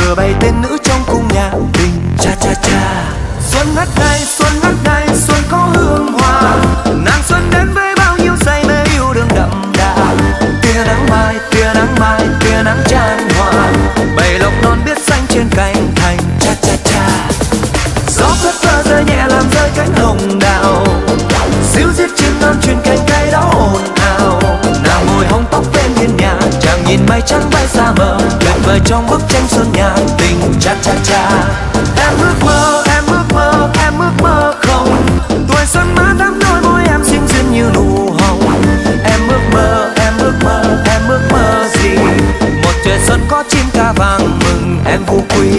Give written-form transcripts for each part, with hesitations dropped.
tựa bày tên nữ trong cung nhạc tình. Cha cha cha. Xuân ngất ngây, xuân ngất ngây, xuân có hương hoa. Nàng xuân đến với bao nhiêu say mê yêu đương đậm đà. Tia nắng mai, tia nắng mai, tia nắng chan hòa. Bầy lộc non biết xanh trên cánh thành. Cha cha cha. Gió phất phơ rơi nhẹ làm rơi cánh hồng đào. Xíu giết chim non truyền cánh cây đó ồn ào. Nàng ngồi hóng tóc bên hiên nhà, chàng nhìn mây trắng bay xa mờ, tuyệt vời trong bức tranh xuân nhạc tình. Cha cha cha. Em ước mơ, em ước mơ, em ước mơ không. Tuổi xuân má đắm đôi môi em xinh duyên như nụ hồng. Em ước mơ, em ước mơ, em ước mơ gì? Một trời xuân có chim ca vàng mừng em vô quy.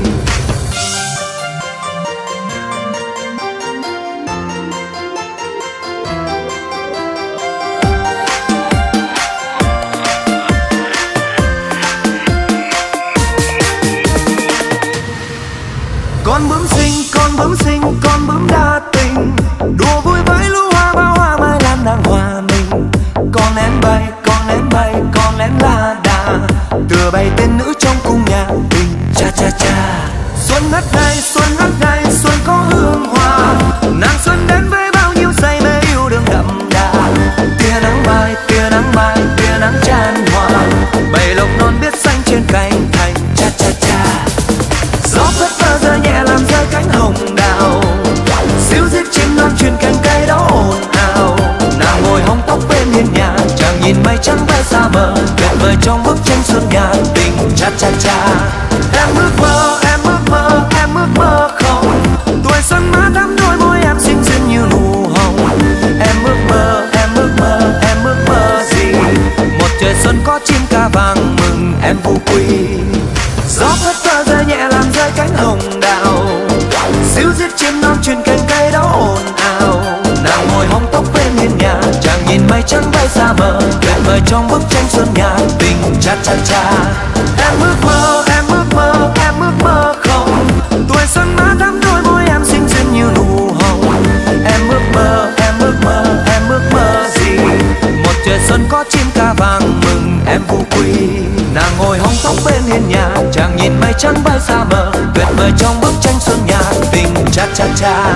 Con bướm xinh, con bướm xinh, con bướm đa tình. Đùa vui với lũ hoa bao hoa mai lan đang hòa mình. Con én bay, con én bay, con én la đà. Tựa bày tên nữ trong cung nhạc tình. Cha cha cha. Xuân ngất ngây, xuân ngất ngây, xuân có hương hoa. Nàng xuân đến với bao nhiêu say mê yêu đương đậm đà. Tia nắng mai, tia nắng mai, tia nắng chan hòa. Bầy lộc non biết xanh trên cánh thành. Cha cha cha. Gió phất phơ rơi nhẹ làm rơi cánh hồng đào. Xíu giết chim non truyền cánh cây đó ồn ào. Nàng ngồi hóng tóc bên hiên nhà, chàng nhìn mây trắng bay xa mờ, tuyệt vời trong bức tranh xuân nhạc tình. Cha cha cha. Em ước mơ, em ước mơ, em ước mơ không. Tuổi xuân má đắm đôi môi em xinh duyên như nụ hồng. Em ước mơ, em ước mơ, em ước mơ gì? Một trời xuân có chim ca vàng mừng em vô quy. Gió phất phơ rơi nhẹ làm rơi cánh hồng đào. Xíu giết chim non truyền cánh cây đó ồn ào. Nàng ngồi hóng tóc bên hiên nhà, chàng nhìn mây trắng bay xa mờ, tuyệt vời trong bức tranh xuân nhạc tình. Cha cha cha. Em ước mơ, em ước mơ, em ước mơ không. Tuổi xuân má đắm đôi môi em xinh duyên như nụ hồng. Em ước mơ, em ước mơ, em ước mơ gì? Một trời xuân có chim ca vàng mừng em vô quy. Nàng ngồi hóng tóc bên hiên nhà, chàng nhìn mây trắng bay xa mờ, tuyệt vời trong bức tranh xuân nhạc tình. Cha cha cha.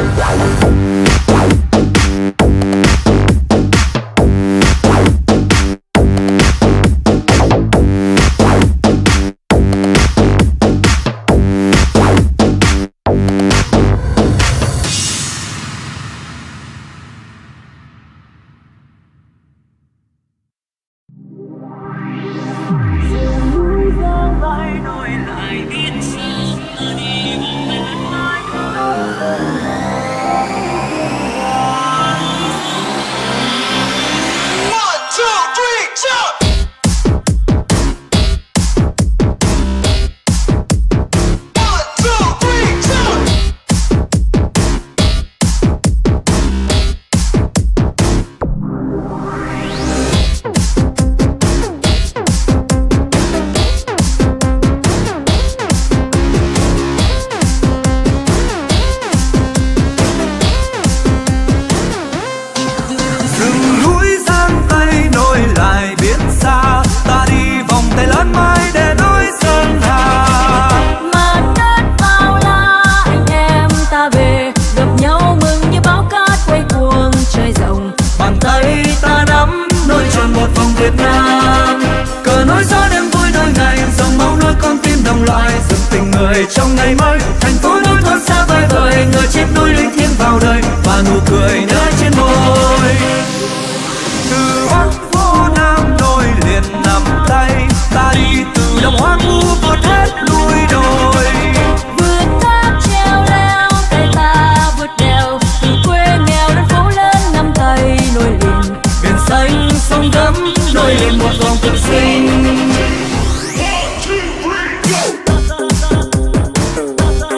Trong ngày mới thành phố nối thoát xa vời vời, người chết đuối linh thiêng vào đời và nụ cười nở trên môi. Từ Bắc vô Nam nối liền nắm tay, ta đi từ đồng hoang vu vượt hết núi đồi. Vượt thác treo leo tay ta vượt đèo, từ quê nghèo đến phố lớn năm tay nối liền. Biển xanh sông gấm nối liền một vòng cực sinh.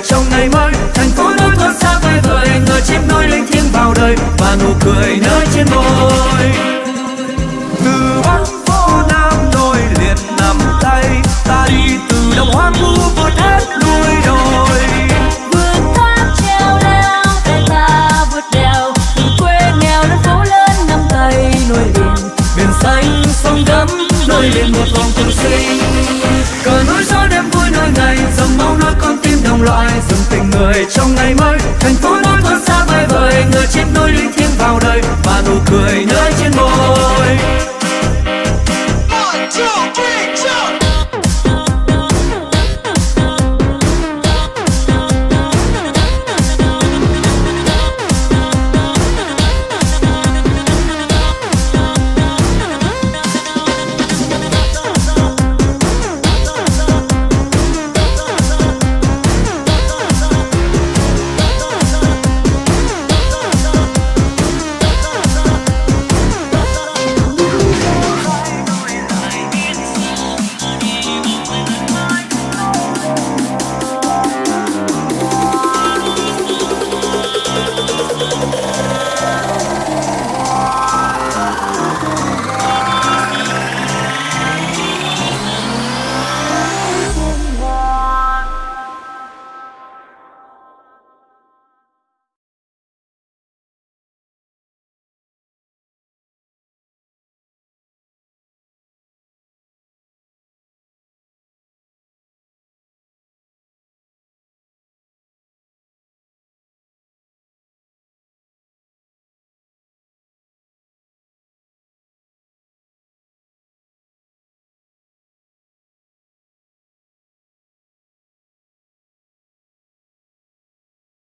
trong ngày mới. Thành phố nối thôn xa vời vời, người chim nối linh thiêng vào đời và nụ cười nở trên môi. Từ Bắc phố Nam nối liền nắm tay, ta đi từ đồng hoang vu vượt hết núi đồi. Vượt thác treo leo để ta vượt đèo, từ quê nghèo đến phố lớn năm cây nối liền. Biển xanh sông gấm nối liền một vòng cuộc sinh. Cờ núi gió đêm vui nối ngày, dòng máu nối con tim đồng loại, dòng tình người trong ngày mới. Thành phố nối thôn xa vời vời, người chim nối linh thiêng vào đời và nụ cười nở trên